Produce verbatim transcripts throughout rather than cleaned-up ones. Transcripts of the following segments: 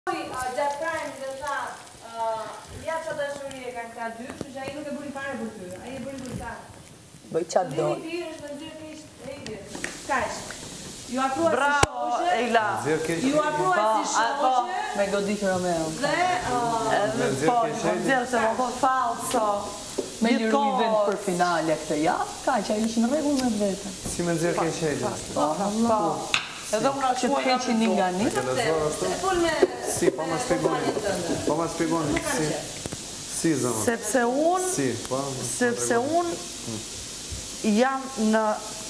Gjatë prajmë dhe tha, ja që dashurie ka këta dy, që që aji nuk e bëri fare për ty, aji e bëri për ta. Bëj qatë do. Lini ti është në nxirë kishë, e i dhe. Kajsh. Ju aprua si shoqe. Eila. Ju aprua si shoqe. Me godit Romeo. Dhe, po, nxirë se më kohë falso. Me liru i vend për finale këtë javë, ka që a ishë në regull me vete. Si me nxirë ke qejtë? Po, edhe unë që të keqin një nga një. Si, pa ma shpegoni. Pa ma shpegoni. Si, zëma. Sepse unë, sepse unë jam në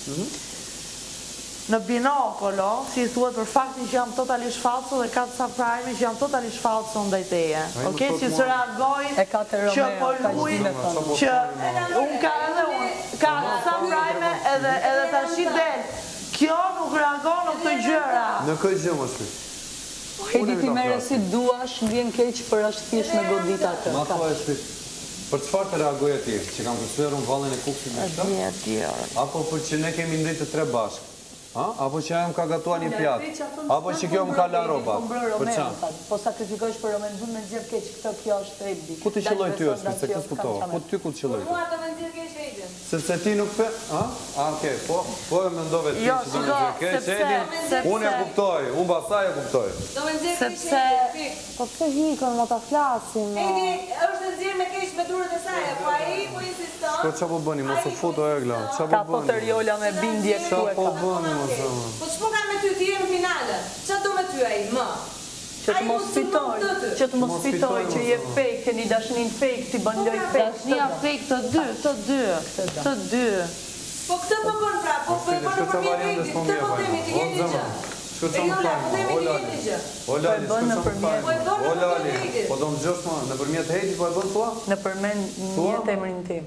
në binokolo, si i thuet për faktin që jam totalisht falso dhe ka të subprime që jam totalisht falso ndaj teje. Oke, që së reagoj që po luj, që unë ka edhe unë, ka subprime edhe të shi del. Kjo nuk reagon në këtë gjëra. Në këtë gjë më shpi. Hedi ti mere si duash, mbjen keq për është thjesht me godita të. Ma po e shpi. Për çfarë të reagoj e ti? Që kam kërsuar unë vallën e kukësit në shtë? Apo për që ne kemi ndritë të tre bashkë? Apo që ajo më ka gatuar një pjatë? Apo që kjo më ka la robat? Për qanë? Po sakrifikojsh për Romen, du me nëzirë keq këtë kjo është rejdi. Ku të qëlloj ty është, se këtë s'kutohë? Ku ty ku të qëlloj ty? Mua të me nëzirë keq rejdi. Sepse ti nuk pe... A, oke, po e me ndove ti që do me nëzirë keq rejdi. Unë e kuptoj, unë basaj e kuptoj. Do me nëzirë keq rejdi. Po këtë hikën, më të flasim. Edi, është nëzirë me keq me durët e saj, po a i po insiston. Shko qa po bëni, mos u futo e gla. Qa Ka po po të rjolla me bindje këtu e po ka. bëni, mos e më. Po që po ka me ty, ti e në finale? Qa do me ty a i, më? Që të mos fitoj, që të mos fitoj, që je fake, që një dashnin fake, ti bën loj fake. Dashnia fake të dy, të dy, të dy. Po këtë po bën pra, po po bën në përmjet rejti, këtë po temi të jeni gjë. Shko qa më tajmë, o Lali, o Lali, shko qa më tajmë, o Lali, po do më gjosh ma, në përmjet hejti po e bën tua? Në përmen një temrin tim.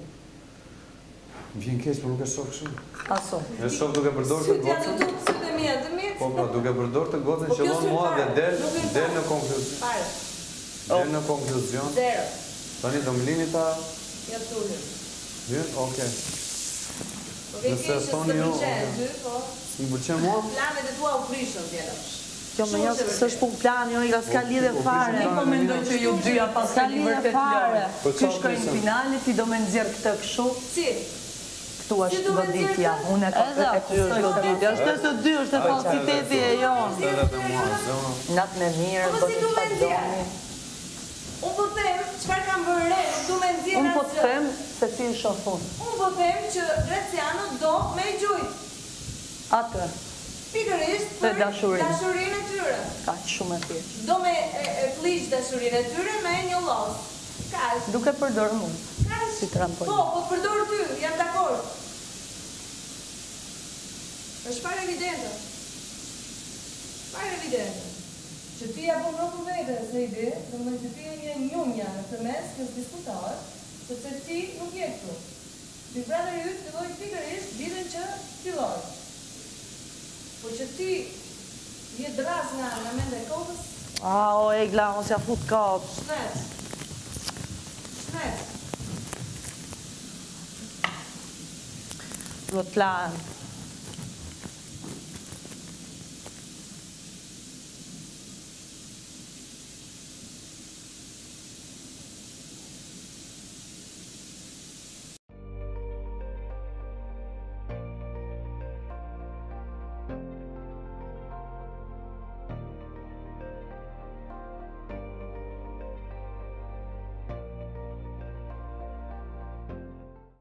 Vjen keq, po nuk e shoh shumë. Aso. E shoh duke përdor të Sytë janë gocën. të sytë e mija të mirë. Po pra, duke përdor të gocën që lon mua dhe del, del në konkluzion. Pare. Del në konkluzion. Zero. Tani do më lini ta... Ja të tullim. Vjen? Okej. Po ke keqës të përqenë, ty, po... Më përqenë mua? Planet e tua u prishën, tjelësh. Kjo me jasë së është pun plan, jo nga s'ka lidhe fare. Një po mendoj që ju dyja pas ka një vërtet lojë. Ty shkoj në finale, ti do me nëzirë këtë këshu. Si? Këtu është goditja. Unë e këtë e kushtoj goditja. është të dy, është e falsiteti e jonë. Natë me mirë, Po do si një du me qatë nëzirë? doni. Unë po them, qëfar kam bërë re, nuk du me nëzirë Unë po atë të them se ti në shofun. Unë po them që Graciano do me gjujt. Atë, Pikërisht Për për dashurinë. dashurinë e tyre. ka që shumë e thjesht. Do me flish dashurinë e tyre me një los. Kash. Duke përdorë mund. Kash. Si trampolin. Po, po të përdorë ty, jam dakord. është fare evidente. Fare evidente. Që ti ja po rroku vete, se i di, dhe më që ti e një njumja në të mes, kësë diskutohet, sepse ti nuk je këtu. Big Brother i ytë filloj pikërisht ditën që filloj. Po që ti je dras nga nga mende e kodës, A, o, e gla, mos ja fut kapë. shnet. Shnet. Duhet plan.